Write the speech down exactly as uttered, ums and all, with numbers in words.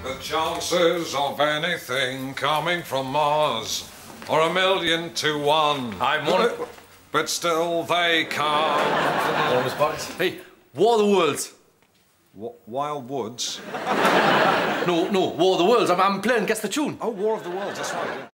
The chances of anything coming from Mars are a million to one. I'm one. But still they come. Hey, War of the Worlds. W Wild Woods? No, no, War of the Worlds. I'm, I'm playing Guess the Tune. Oh, War of the Worlds, that's right.